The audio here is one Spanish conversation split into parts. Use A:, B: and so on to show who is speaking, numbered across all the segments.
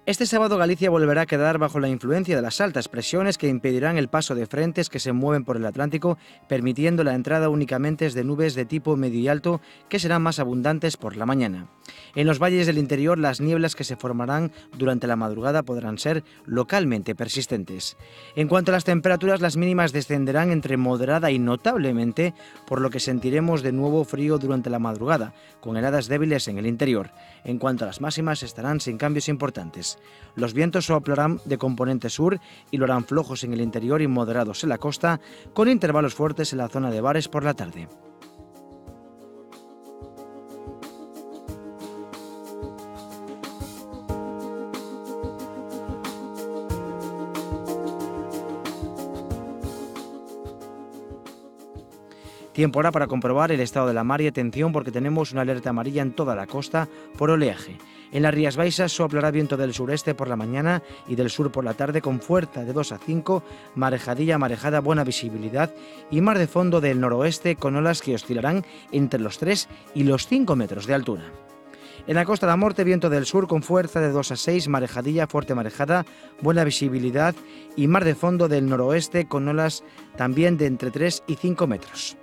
A: Este sábado Galicia volverá a quedar bajo la influencia de las altas presiones que impedirán el paso de frentes que se mueven por el Atlántico, permitiendo la entrada únicamente de nubes de tipo medio y alto que serán más abundantes por la mañana. En los valles del interior, las nieblas que se formarán durante la madrugada podrán ser localmente persistentes. En cuanto a las temperaturas, las mínimas descenderán entre moderada y notablemente, por lo que sentiremos de nuevo frío durante la madrugada, con heladas débiles en el interior. En cuanto a las máximas, estarán sin cambios importantes. Los vientos soplarán de componente sur y lo harán flojos en el interior y moderados en la costa, con intervalos fuertes en la zona de bares por la tarde. Tiempo ahora para comprobar el estado de la mar y atención porque tenemos una alerta amarilla en toda la costa por oleaje. En las Rías Baixas soplará viento del sureste por la mañana y del sur por la tarde con fuerza de 2 a 5, marejadilla, marejada, buena visibilidad y mar de fondo del noroeste con olas que oscilarán entre los 3 y los 5 metros de altura. En la Costa da Morte, viento del sur con fuerza de 2 a 6, marejadilla, fuerte marejada, buena visibilidad y mar de fondo del noroeste con olas también de entre 3 y 5 metros.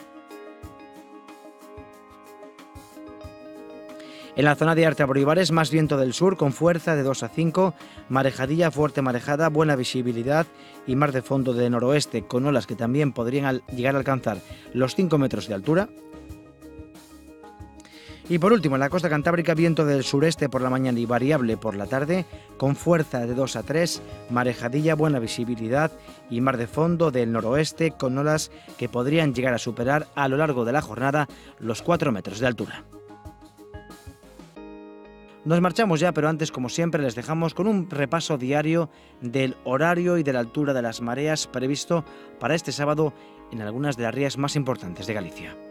A: En la zona de Arte Boribares, más viento del sur con fuerza de 2 a 5, marejadilla, fuerte marejada, buena visibilidad y mar de fondo de noroeste con olas que también podrían llegar a alcanzar los 5 metros de altura. Y por último, en la costa cantábrica, viento del sureste por la mañana y variable por la tarde, con fuerza de 2 a 3, marejadilla, buena visibilidad y mar de fondo del noroeste con olas que podrían llegar a superar a lo largo de la jornada los 4 metros de altura. Nos marchamos ya, pero antes, como siempre, les dejamos con un repaso diario del horario y de la altura de las mareas previsto para este sábado en algunas de las rías más importantes de Galicia.